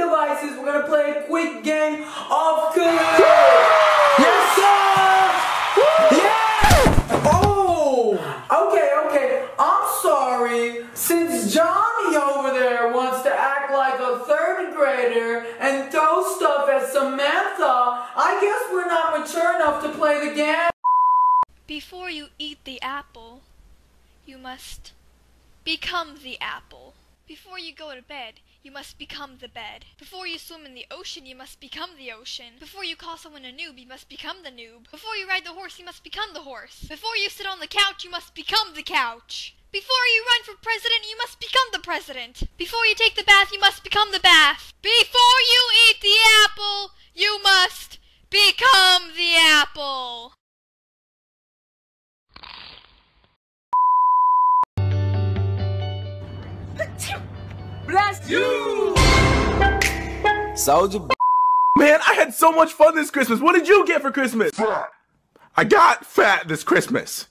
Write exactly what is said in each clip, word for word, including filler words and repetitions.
devices, we're gonna play a quick game of Kahoot! Yes, sir! Yeah! Oh! Okay, okay, I'm sorry. Since Johnny over there wants to act like a third grader and throw stuff at Samantha, I guess we're not mature enough to play the game. Before you eat the apple, you must become the apple. Before you go to bed, you must become the bed. Before you swim in the ocean, you must become the ocean. Before you call someone a noob, you must become the noob. Before you ride the horse, you must become the horse. Before you sit on the couch, you must become the couch. Before you run for president, you must become the president. Before you take the bath, you must become the bath. Before you eat the apple, you must become the apple. Bless you! Soldier. Man, I had so much fun this Christmas. What did you get for Christmas? Fat. I got fat this Christmas.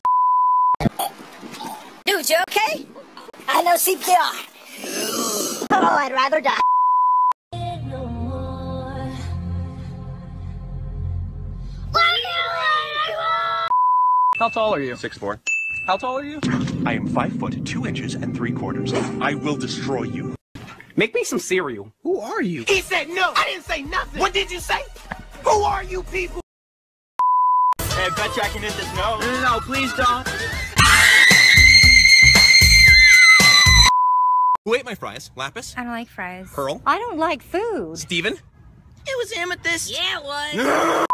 Dude, you okay? I know C P R. Oh, I'd rather die. How tall are you? Six four. How tall are you? I am five foot two inches and three quarters. I will destroy you. Make me some cereal. Who are you? He said no. I didn't say nothing. What did you say? Who are you people? Hey, bet you I can hit this no. No, no, please don't. Who ate my fries? Lapis? I don't like fries. Pearl? I don't like food. Steven? It was Amethyst. Yeah, it was.